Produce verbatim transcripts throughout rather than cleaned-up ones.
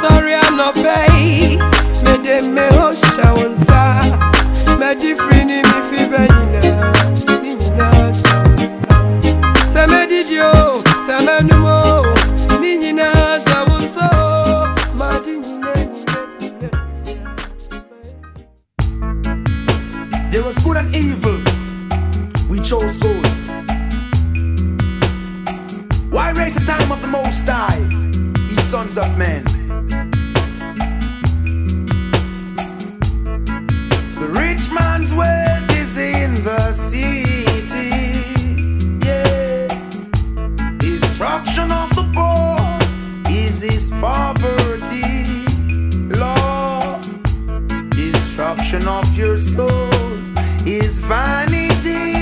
sorry I'm not pay. Me de me hosha wonsa. Me di free ni mi fi benina. Nina sa me di yo, sa me numo. Nina sa wonso. Ma di nina. There was good and evil. We chose good. Why raise the time of the Most High, ye sons of men? The rich man's wealth is in the city, yeah. Destruction of the poor is his poverty, Lord. Destruction of your soul is vanity.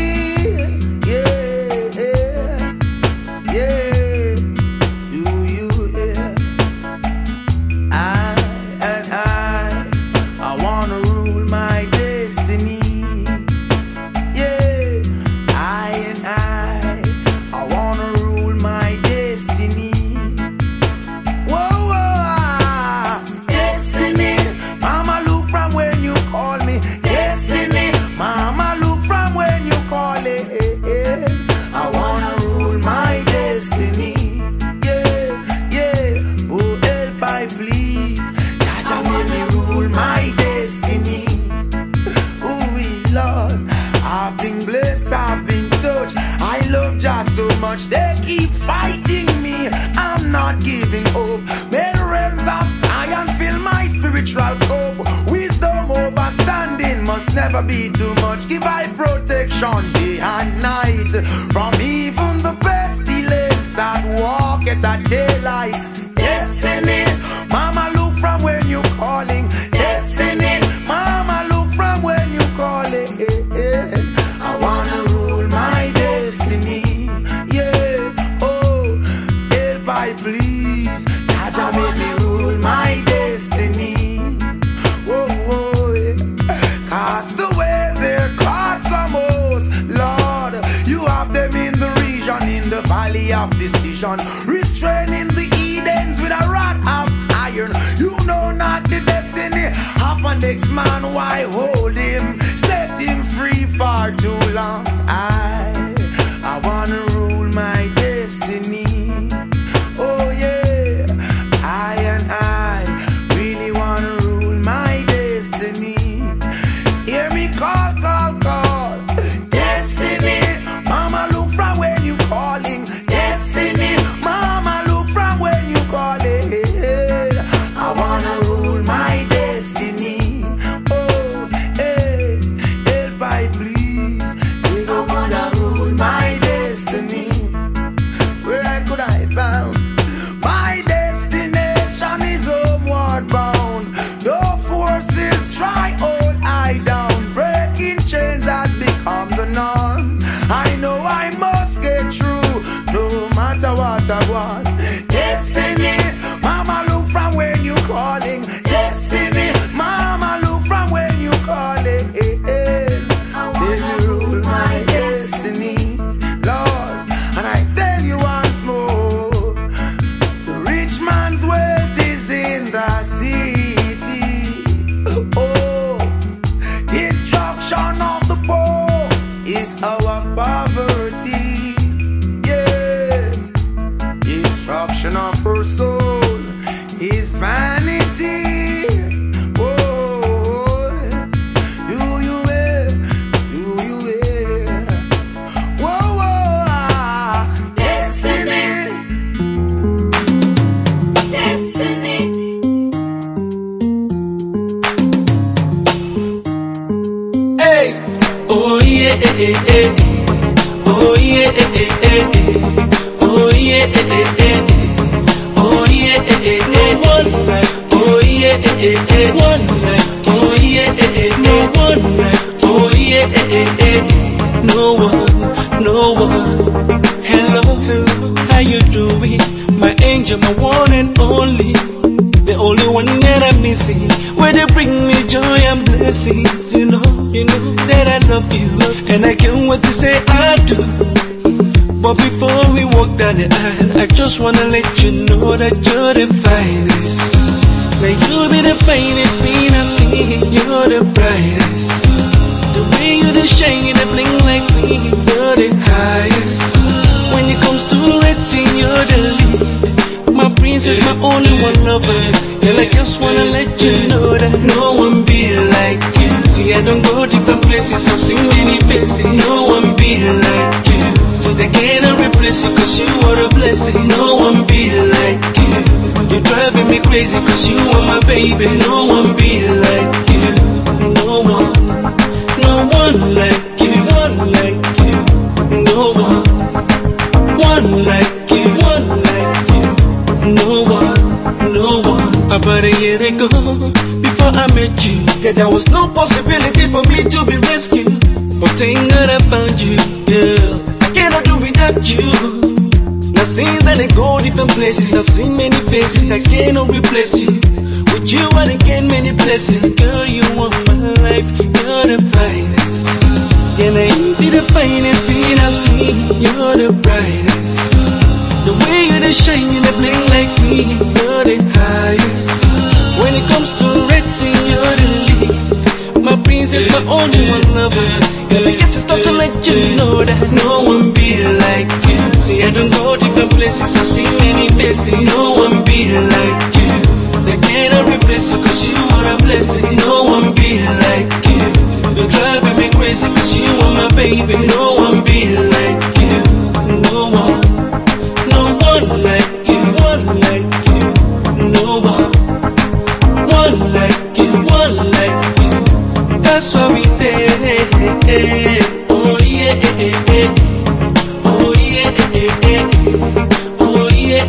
They keep fighting me, I'm not giving up. May the realms of Zion fill my spiritual cup. Wisdom overstanding must never be too much. Give I protection day and night from even the pestilence that walk at that daylight. Destiny, mama look from when you calling. Destiny, mama look from when you calling. I wanna rule my destiny. Please, Jaja make me rule my destiny. Whoa, whoa, yeah. Cast away their cards most, Lord. You have them in the region, in the valley of decision, restraining the Edens with a rod of iron. You know not the destiny of a next man, why hold him? Set him free for too long. I, I wanna rule my destiny. Oh yeah, I and I really wanna rule my destiny. Hear me call, call, call. Destiny, mama look from when you calling. Destiny, mama look from when you calling. I wanna rule my destiny. Oh, hey, help I please. I wanna rule my destiny. Where I could I found? My destination is homeward bound. No forces try hold I down. Breaking chains has become the norm. I know I must get through, no matter what I want. Destiny, mama look from when you calling. Destiny, mama look from when you calling. Let me rule my destiny, Lord. And I tell you once more, man's wealth is in the city. Oh, destruction of the poor is our poverty. Yeah, destruction of her soul is vanity. Oh, do you wear? Do you wear? Whoa, whoa, ah, destiny. Oh yeah, eh, eh, eh. Oh yeah, eh, eh, eh, eh. Oh yeah, eh, eh, eh, eh. Oh yeah, eh, eh, eh, eh. Oh yeah, eh, eh, eh, one. Oh yeah, eh, eh, eh, one. Oh yeah, eh, eh, eh, eh. No one, no one. Hello, hello, how you doing? My angel, my one and only. The only one that I'm missing. Where they bring me joy and blessings, you know, you know that I love you, and I can't wait to say I do. But before we walk down the aisle, I just wanna let you know that you're the finest. May you be the finest queen I've seen. You're the brightest. The way you the shine, the bling like me. You're the highest. When it comes to letting, you're the lead. My princess, my only one lover. Girl, I just wanna let you know that no one be like you. See, I don't go different places, I've seen many faces. No one be like you. So they cannot replace you, cause you are a blessing. No one be like you. You're driving me crazy, cause you are my baby. No one be like you. No one, no one like you. One like you. No one, one like you. One like you. No one, no one. About a year ago, before I met you, yeah, there was no possibility for me to be rescued. But thank God I found you, girl. I cannot do without you. Now since I go different places, I've seen many faces that cannot replace you. With you I gain many blessings. Girl, you are my life, you're the finest. Yeah, now you be the finest thing I've seen. You're the brightest. The way you the shine, you the bling like me. You're the highest. When it comes to rating, you're the lead. My princess, my only one lover. Girl, I guess it's time to let you know that no one be like you. See, I don't go different places, I've seen many faces. No one be like you. They cannot replace you, cause you are a blessing. No one be like you. You're driving me crazy, cause you are my baby. No one be like you. No one, no one like you. One like you. No one, one like you. One like you. That's why we say, oh yeah, oh yeah, oh yeah,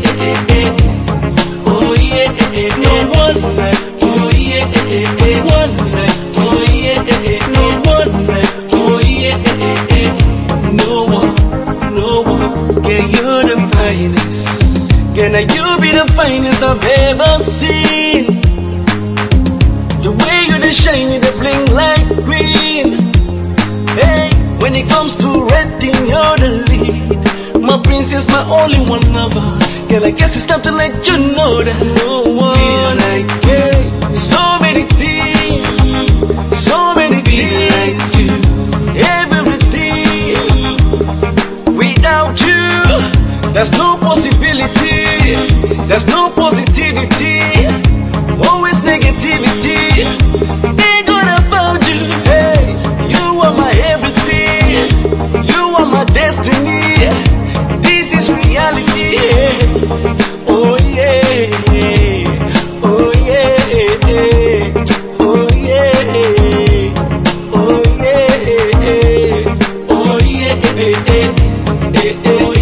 oh yeah, no one like, oh yeah, one like, oh yeah, no one like, oh yeah, no one, no one. Yeah, you're the finest. Can you be the finest I've ever seen? The way you the shine, you the bling like green. Hey, when it comes to renting, you're the lead. My princess, my only one lover. Girl, I guess it's time to let you know that no one like you. So many things, so many things like you. Everything without you, there's no possibility. There's no positivity. Always negativity. Ain't gonna found you. Hey, you are my everything. You are my destiny. This is reality. Oh yeah, oh yeah, oh yeah, oh yeah, oh yeah, oh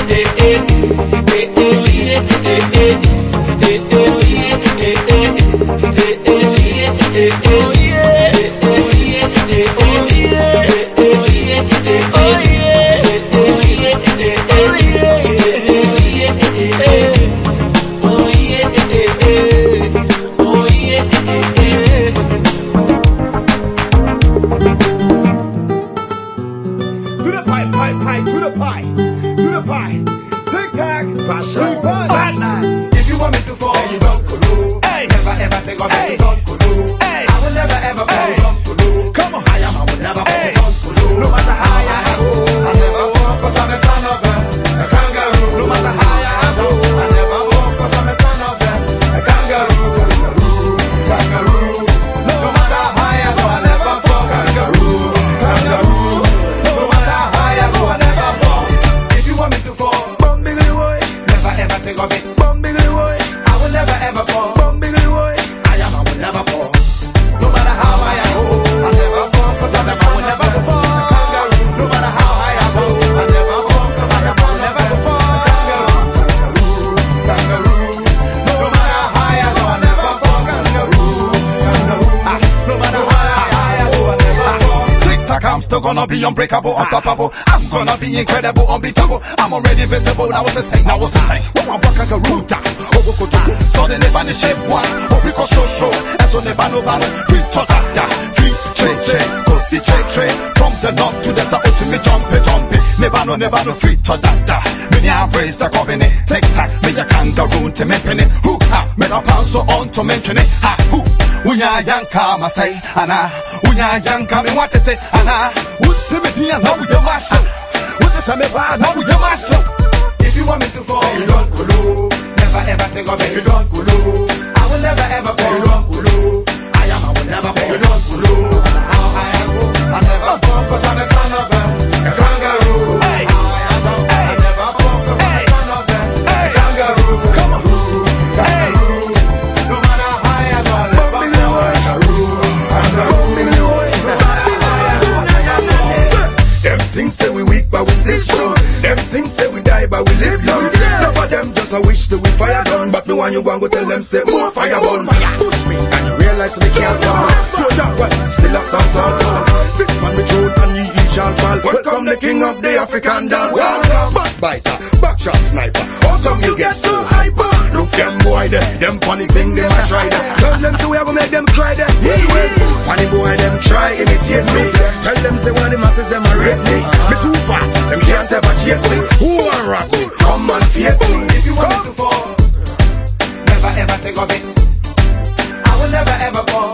Gonna be unbreakable, unstoppable. I'm gonna be incredible, unbeatable. I'm already visible. That was the same, that was the same. When I'm back, I can root down. Oh, go to so they never shape one. Oh, because so show. And so never no battle. Free to that, free trade, trade. Go see trade, trade. From the north to the south, to me jump, jump. Never no, never no free to that. Many embrace the covenant. Take tack, me a kangaroo to me penny. Who ha? Men a pass on to mention it. Ha, who? Unya yanka masai, ana. Unya yanka me want to say, ana. What's the meeting? Now we are master. What's the same bar? Now we are master. If you want me to fall, you don't go. Never ever take off, you don't go. I will never ever fall, you don't go. I am, I will never fall, you don't go. How I am, I never fall, cause I'm a son of a kangaroo. I am, I never fall, cause I'm a son of a kangaroo. Come on, kangaroo. No matter how I am, I never fall, kangaroo. Kangaroo. No matter how I am. Them things say we weak, but we still strong. Them things say we die, but we live long. None of them just a wish that we fire done. But me want you go and go tell them say more fire burn. Push me and you realize we can't fall. So that what still a start all all. Spit on me throne and ye each shall fall. Welcome the king of the African dance hall. Backbiter, backshot sniper. How come you get so hyper? Look them boy there, them funny thing they might try that. Tell them say we have to make them cry that. Funny boy them try imitate me. Tell them say one of the masses them a rate me. Me too fast, them can't ever chase me. Who want rock me? Come and face me. If you want me to fall, never ever take off it. I will never ever fall.